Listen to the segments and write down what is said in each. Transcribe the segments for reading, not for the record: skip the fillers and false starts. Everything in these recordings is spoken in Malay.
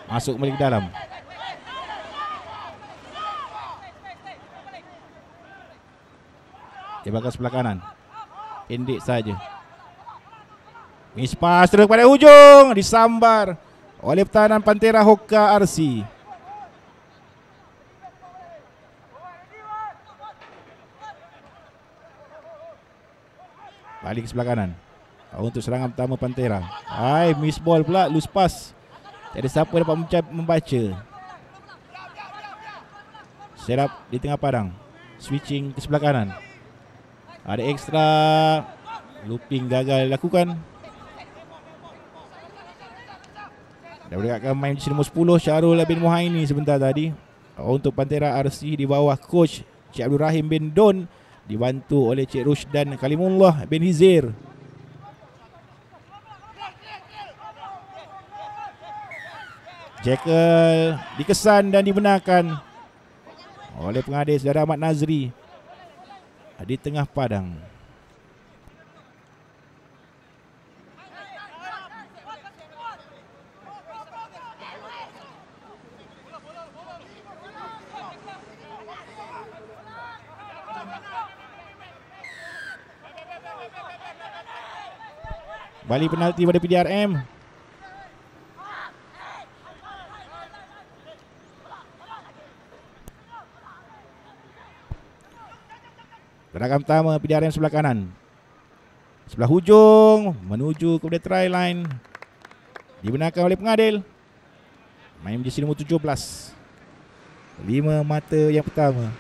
Masuk kembali ke dalam. Dia bakal sebelah kanan. Pendek saja. Miss pass terus pada hujung. Disambar oleh pertahanan Pantera Hoka RC. Balik ke sebelah kanan untuk serangan pertama Pantera. Miss ball pula, loose pass. Tak ada siapa dapat membaca. Set up di tengah padang. Switching ke sebelah kanan. Ada ekstra. Looping gagal dilakukan. Daripada akan main di nombor 10 Syahrul bin Muhaini sebentar tadi. Untuk Pantera RC di bawah coach Cik Abdul Rahim bin Don, dibantu oleh Cik Rusdan Kalimullah bin Hizir. Jackal dikesan dan dibenarkan oleh pengadil saudara Ahmad Nazri di tengah padang. Balik penalti pada PDRM. Gerakan pertama PDRM sebelah kanan. Sebelah hujung menuju kepada try line. Dibenarkan oleh pengadil. Main jersey nombor 17. 5 mata yang pertama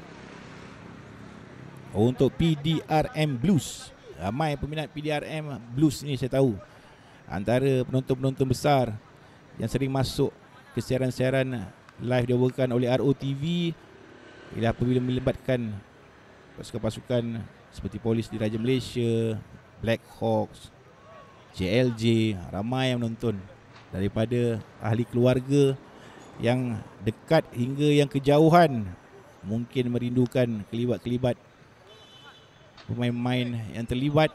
untuk PDRM Blues. Ramai peminat PDRM Blues ni saya tahu. Antara penonton-penonton besar yang sering masuk ke siaran-siaran live dibawakan oleh ROTV ialah apabila melibatkan pasukan-pasukan seperti Polis Diraja Malaysia, Black Hawks, JLJ. Ramai yang menonton, daripada ahli keluarga yang dekat hingga yang kejauhan, mungkin merindukan kelibat-kelibat pemain-pemain yang terlibat.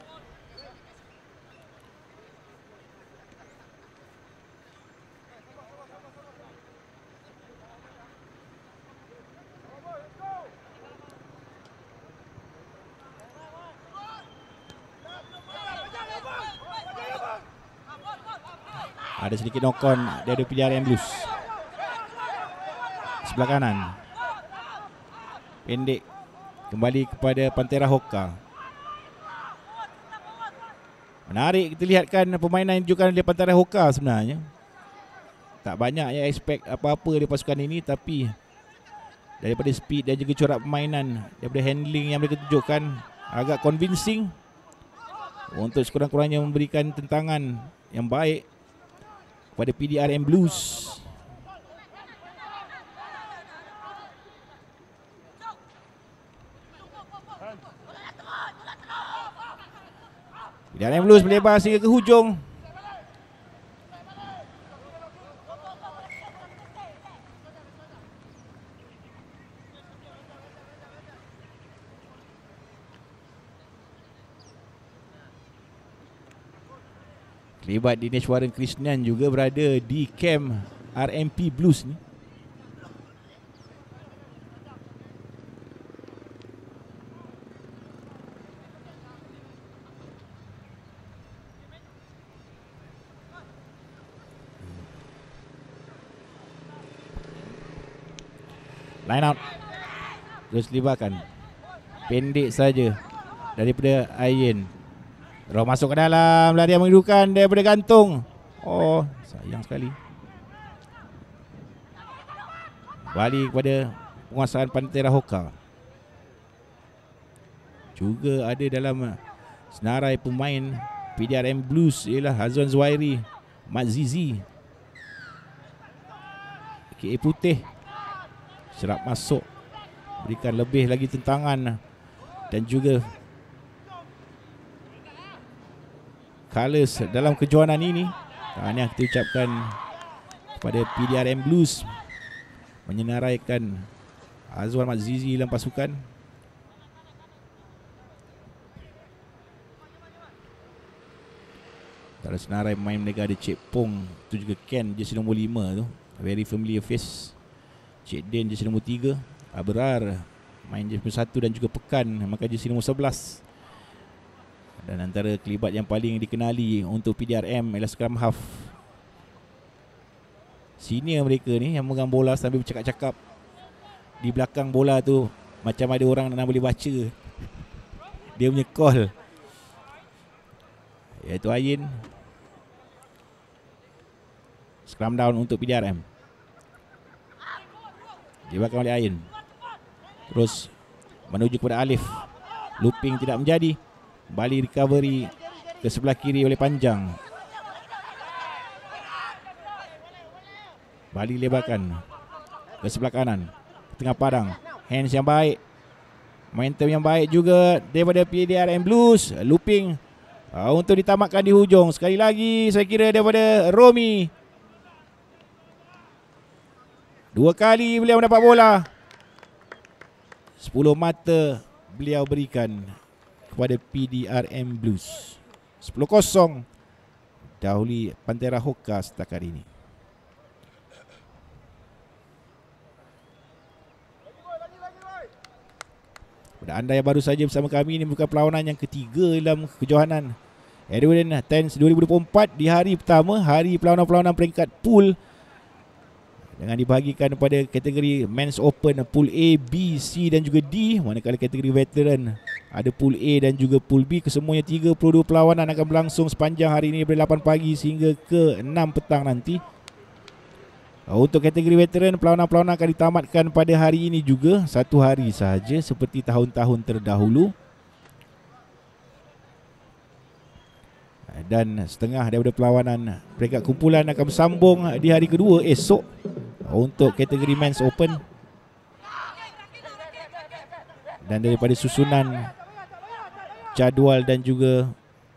Ada sedikit knock on dari PDRM Blues. Sebelah kanan. Pendek kembali kepada Pantera Hoka. Menarik kita lihatkan permainan yang ditunjukkan oleh Pantera Hoka sebenarnya. Tak banyak yang expect apa-apa dari pasukan ini, tapi daripada speed dan juga corak permainan, daripada handling yang mereka tunjukkan, agak convincing untuk sekurang-kurangnya memberikan tentangan yang baik pada PDRM Blues. PDRM Blues melebar sehingga ke hujung. Kelibat Dineshwaran Krishnan juga berada di camp RMP Blues ni. Line out. Terus libatkan. Pendek saja daripada Ayin. Roh masuk ke dalam. Larian menghidukan daripada gantung. Oh, sayang sekali. Balik kepada penguasaan Pantera Hoka. Juga ada dalam senarai pemain PDRM Blues ialah Hazwan Zuhairi, Mat Zizi, KA Putih. Serap masuk, berikan lebih lagi tentangan dan juga colours dalam kejohanan ini. Tahniah kita ucapkan kepada PDRM Blues menyenaraikan Azwan Mat Zizi dalam pasukan. Antara senarai pemain mereka ada Cik Pong, tu juga Ken jersey nombor 5 tu, very familiar face. Cik Den jersey nombor 3, Abrar main jersey nombor 1 dan juga Pekan memakai jersey nombor 11. Dan antara kelibat yang paling dikenali untuk PDRM ialah scrum half senior mereka ni yang memegang bola sambil bercakap-cakap. Di belakang bola tu macam ada orang nak boleh baca dia punya call, iaitu Ayin. Scrum down untuk PDRM. Dibawakan oleh Ayin. Terus menuju kepada Alif. Looping tidak menjadi. Bali recovery ke sebelah kiri oleh Panjang. Bali lebarkan ke sebelah kanan, tengah padang. Hands yang baik, momentum yang baik juga daripada PDRM Blues. Looping untuk ditamatkan di hujung. Sekali lagi saya kira daripada Romi. 2 kali beliau mendapat bola. 10 mata beliau berikan kepada PDRM Blues. 10-0 dahului Pantera Hoka setakat ini. Pada anda yang baru saja bersama kami, ini bukan perlawanan yang ketiga dalam kejohanan Edwin Tens 2024 di hari pertama, hari perlawanan-perlawanan peringkat pool, dengan dibahagikan pada kategori Men's Open Pool A, B, C dan juga D. Manakala kategori veteran ada Pool A dan juga Pool B. Kesemuanya 32 perlawanan akan berlangsung sepanjang hari ini dari 8 pagi sehingga ke 6 petang nanti. Untuk kategori veteran, perlawanan-perlawanan akan ditamatkan pada hari ini juga, 1 hari sahaja seperti tahun-tahun terdahulu. Dan setengah daripada perlawanan peringkat kumpulan akan bersambung di hari kedua esok untuk kategori Men's Open. Dan daripada susunan jadual dan juga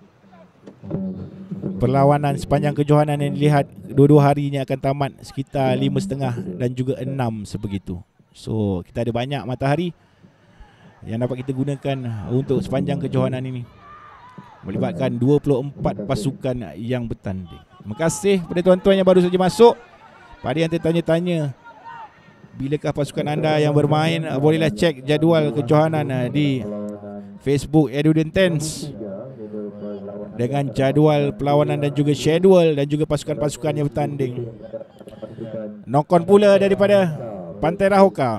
perlawanan sepanjang kejohanan yang dilihat, dua-dua harinya akan tamat sekitar 5.30 dan juga 6 sebegitu. So kita ada banyak matahari yang dapat kita gunakan untuk sepanjang kejohanan ini, melibatkan 24 pasukan yang bertanding. Terima kasih kepada tuan-tuan yang baru saja masuk. Pada yang tertanya-tanya bilakah pasukan anda yang bermain, bolehlah cek jadual kejohanan di Facebook Edwin Tens dengan jadual perlawanan dan juga schedule dan juga pasukan-pasukan yang bertanding. Nokon pula daripada Pantera Hoka.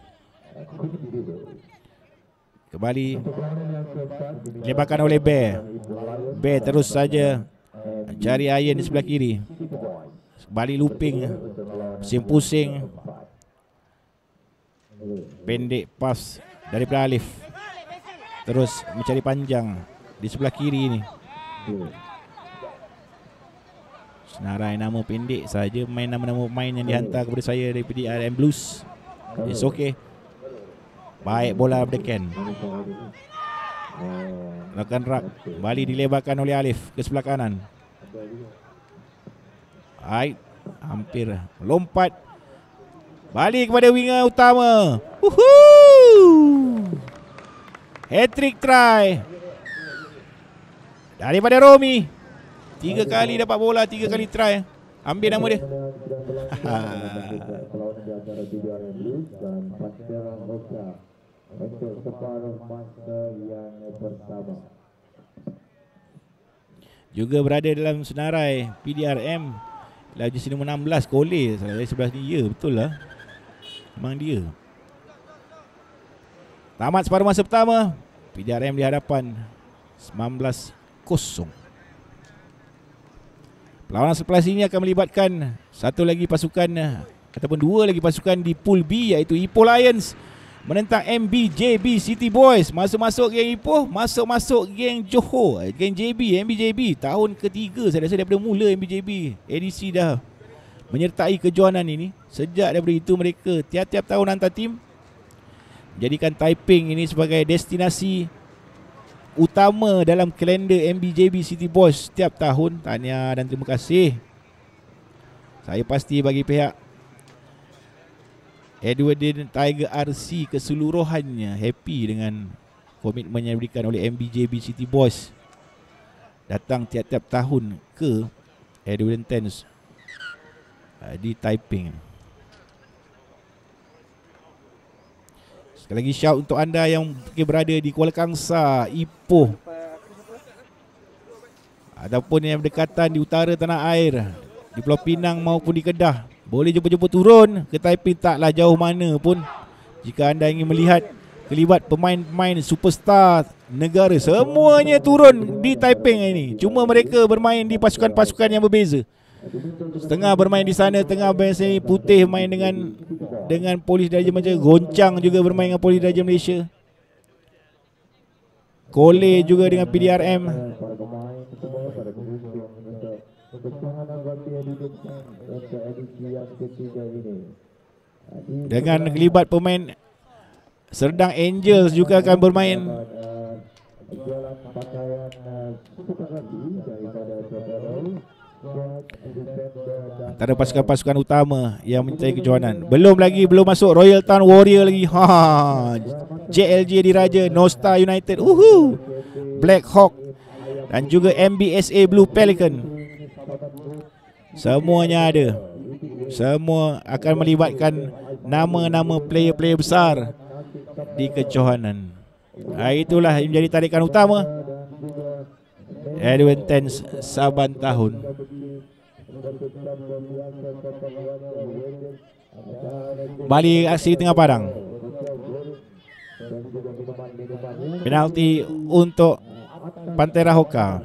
Kembali lebarkan oleh Bear. Bear terus saja cari Ayin di sebelah kiri. Balik looping, pusing-pusing. Pendek pas daripada Alif. Terus mencari Panjang di sebelah kiri ini. Senarai nama pendek saja, main nama-nama pemain yang dihantar kepada saya daripada PDRM Blues. It's okay. Baik bola daripada Ken. Lakukan rak, kembali dilebarkan oleh Alif ke sebelah kanan. Baik, hampir lompat. Balik kepada winger utama. Woohoo! Hat-trick try daripada Romi. 3 kali dapat bola, 3 kali try. Ambil nama dia. Juga berada dalam senarai PDRM laju sini 16 Kole dari sebelah ni. Ya, betul lah, memang dia. Tamat separuh masa pertama, PDRM di hadapan 19-0. Perlawanan selepas ini akan melibatkan satu lagi pasukan ataupun 2 lagi pasukan di Pool B, iaitu Ipoh Lions menentang MBJB City Boys. Masuk-masuk geng Ipoh, masuk-masuk geng Johor, geng JB, MBJB. Tahun ketiga saya rasa daripada mula MBJB edisi dah menyertai kejohanan ini. Sejak daripada itu mereka tiap-tiap tahun hantar tim, jadikan Taiping ini sebagai destinasi utama dalam kalender MBJB City Boys setiap tahun. Tahniah dan terima kasih. Saya pasti bagi pihak Edwardin Tiger RC keseluruhannya happy dengan komitmen yang diberikan oleh MBJB City Boys datang tiap-tiap tahun ke Edwardin Tens di Taiping. Sekali lagi shout untuk anda yang berada di Kuala Kangsar, Ipoh, ataupun yang berdekatan di utara tanah air, di Pulau Pinang maupun di Kedah. Boleh jemput-jemput turun ke Taiping, taklah jauh mana pun. Jika anda ingin melihat kelibat pemain-pemain superstar negara, semuanya turun di Taiping ini. Cuma mereka bermain di pasukan-pasukan yang berbeza. Setengah bermain di sana, tengah bermain sini. Putih main dengan Polis Diraja Malaysia. Goncang juga bermain dengan Polis Diraja Malaysia. Kole juga dengan PDRM. Dengan kelibat pemain Serdang Angels juga akan bermain. Antara pasukan-pasukan utama yang menyertai kejohanan. Belum masuk Royal Town Warrior lagi. JLJ Diraja, Nostar United, Black Hawk dan juga MBSA Blue Pelican. Semuanya ada. Semua akan melibatkan nama-nama player-player besar di kejohanan. Itulah yang menjadi tarikan utama Adventance Saban Tahun. Balik aksi tengah padang. Penalti untuk Pantera Hoka.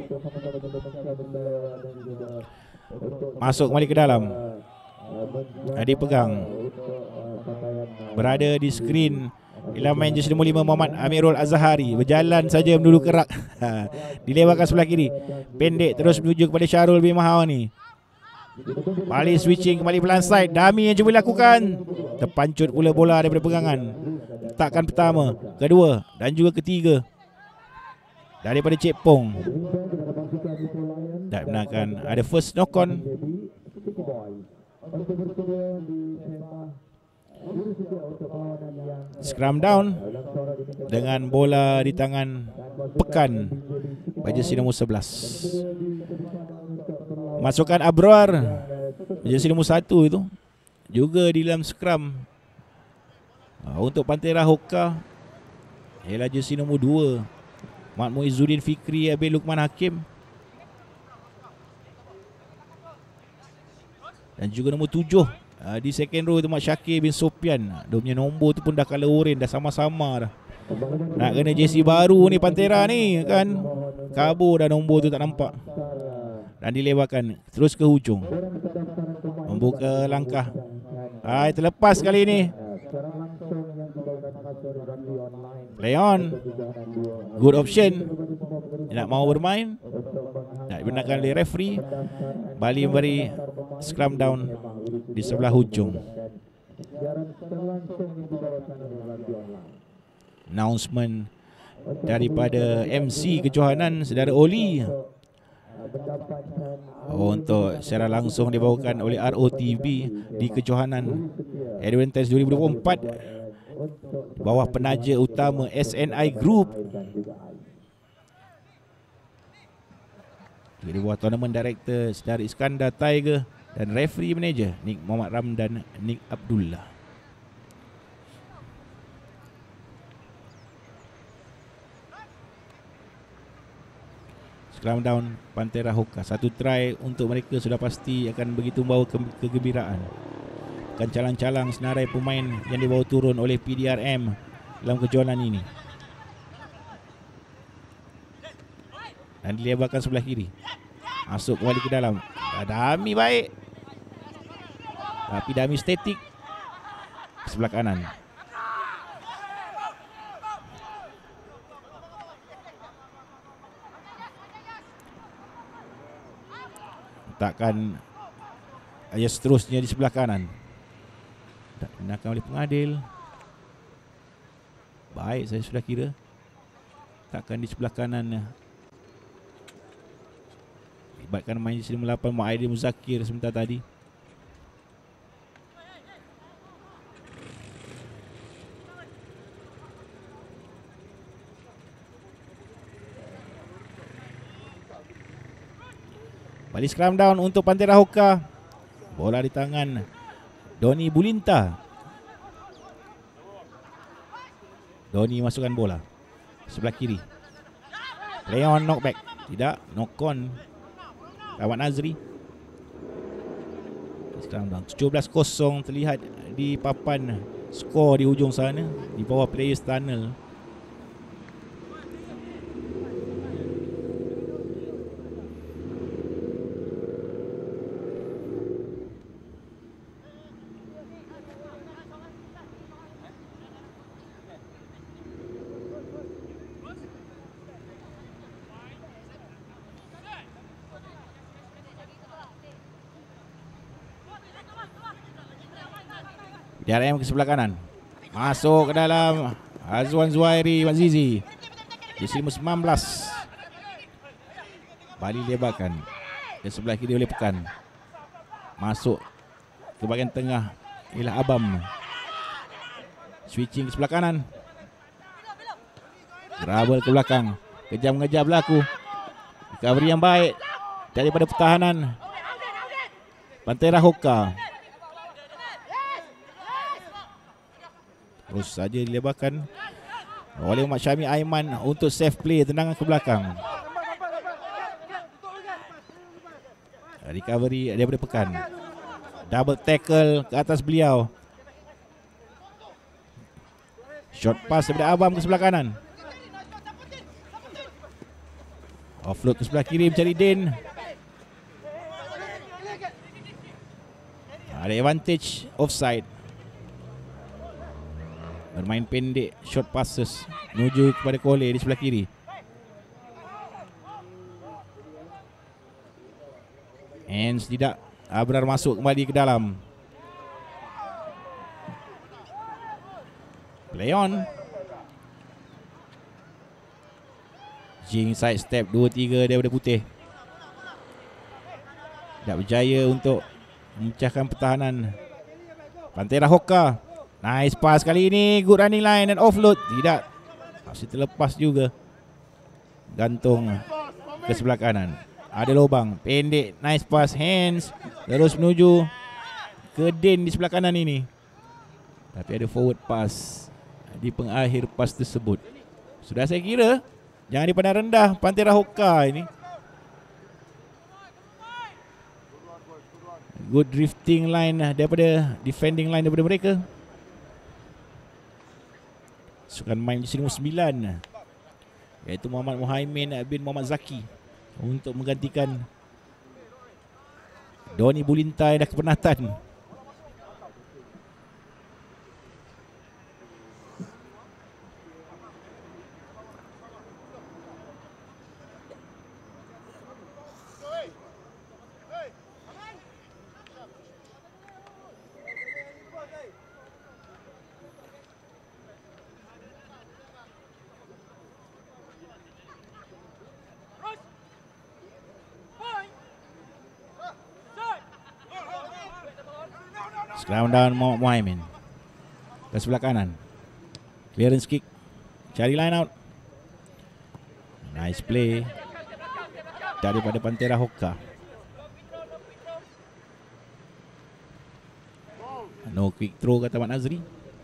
Masuk kembali ke dalam. Dipegang. Berada di skrin ilaman jersey nombor 5 Muhammad Amirul Azhari. Berjalan saja menuju ke rak. Dilewatkan sebelah kiri. Pendek terus menuju kepada Syarul bin Mahawani. Balik switching kembali pelan side. Dami yang cuba lakukan. Terpancut pula bola daripada pegangan. Letakkan pertama, kedua dan juga ketiga daripada Cik Pong. Tak benarkan. Ada first knock on. Scrum down dengan bola di tangan Pekan jersey nombor 11. Masukkan Abrar jersey nombor 1 itu juga di dalam scrum. Untuk Pantera Hoka ialah jersey nombor 2 Mat Muizzuddin Fikri Abi Lukman Hakim. Dan juga nombor 7 di second row itu Mat Syakir bin Sopian. Dia punya nombor tu pun dah colour orange, dah sama-sama dah. Nak kena jersey baru ni Pantera ni kan. Kabur dah nombor tu tak nampak. Dan dilewatkan terus ke hujung. Membuka langkah. Terlepas kali ini. Play on. Good option. Dia nak mau bermain. Nak dibenarkan oleh referee. Bali memberi scrum down di sebelah hujung. Announcement daripada MC kejohanan Saudara Oli. Untuk secara langsung dibawakan oleh ROTV di kejohanan Adventance 2024 bawah penaja utama SNI Group. Di bawah tournament director Saudara Iskandar Tiger dan referee manager Nik Muhammad Ramdan Nik Abdullah. Scrum down Pantera Hoka. Satu try untuk mereka sudah pasti akan begitu membawa kegembiraan. Akan calang-calang senarai pemain yang dibawa turun oleh PDRM dalam kejohanan ini. Dan dilebarkan sebelah kiri. Masuk kembali ke dalam. Dami baik. Tapi Dami statik. Sebelah kanan. Letakkan ayat seterusnya di sebelah kanan. Tak benarkan oleh pengadil. Baik, saya sudah kira. Takkan di sebelah kanan. Libatkan main jersey nombor 8 Muaidin Muzakir sebentar tadi. Balik scrum down untuk Pantera Hoka. Bola di tangan Doni Bulinta. Doni masukkan bola sebelah kiri. Play on, knockback. Tidak, knock on. Kawan Nazri. Sekarang 17-0 terlihat di papan skor di hujung sana, di bawah players tunnel. DRM ke sebelah kanan. Masuk ke dalam Azwan Zuhairi Mazizi. Jesi 19. Bali lebarkan ke sebelah kiri oleh Pekan. Masuk ke bahagian tengah ialah Abam. Switching ke sebelah kanan. Grabel ke belakang. Kejar mengejar berlaku. Recovery yang baik daripada pertahanan Pantera Hoka. Terus saja dilebarkan oleh Mat Syami Aiman untuk safe play, tendangan ke belakang. Recovery daripada Pekan. Double tackle ke atas beliau. Short pass daripada Abam ke sebelah kanan. Offload ke sebelah kiri mencari Din. Ada advantage offside. Bermain pendek, short passes menuju kepada Kole di sebelah kiri. Hands tidak. Abrar masuk kembali ke dalam. Play on. Jing side step 2-3 daripada Putih. Tidak berjaya untuk memecahkan pertahanan Pantera Hoka. Nice pass kali ini. Good running line dan offload. Tidak. Masih terlepas juga. Gantung ke sebelah kanan. Ada lubang. Pendek. Nice pass. Hands. Terus menuju ke Din di sebelah kanan ini. Tapi ada forward pass di pengakhir pass tersebut. Sudah saya kira. Jangan dipandang rendah Pantera Hoka ini. Good drifting line daripada defending line daripada mereka. Sukan main di sini 9, iaitu Muhammad Muhaimin bin Muhammad Zaki untuk menggantikan Doni Bulinta yang dah kepenatan. Scrum down Muhammad Muhaimin ke sebelah kanan. Clearance kick. Cari line out. Nice play daripada Pantera Hoka. No quick throw kata Mat Nazri.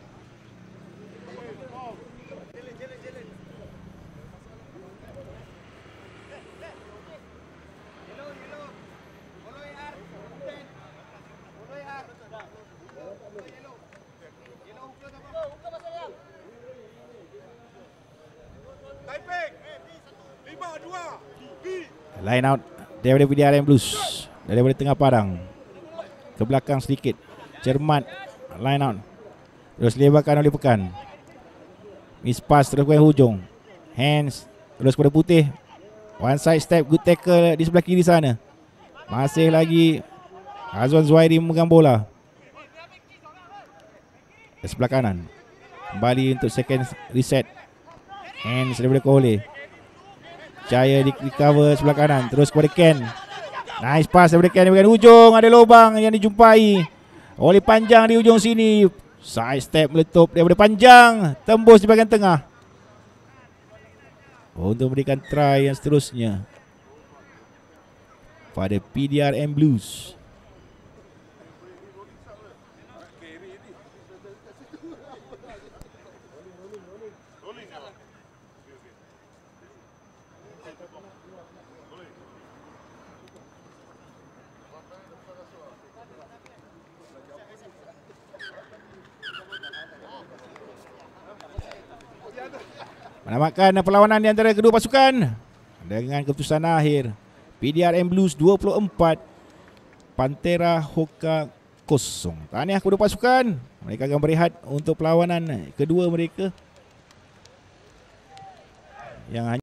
Line out daripada PDRM Blues, daripada tengah padang ke belakang sedikit. Cermat line out. Terus lebarkan oleh Pekan. Miss pass terus ke hujung. Hands terus kepada Putih. One side step, good tackle di sebelah kiri sana. Masih lagi Azwan Zuhairi memegang bola ke sebelah kanan. Kembali untuk second reset. Hands daripada Kole. Jaya di recover sebelah kanan. Terus kepada Ken. Nice pass daripada Ken. Di hujung ada lubang yang dijumpai oleh Panjang di hujung sini. Side step meletup daripada Panjang. Tembus di bahagian tengah untuk memberikan try yang seterusnya pada PDRM Blues. Menamatkan perlawanan di antara kedua pasukan dengan keputusan akhir PDRM Blues 24, Pantera Hoka 0. Tahniah kedua pasukan. Mereka akan berehat untuk perlawanan kedua mereka yang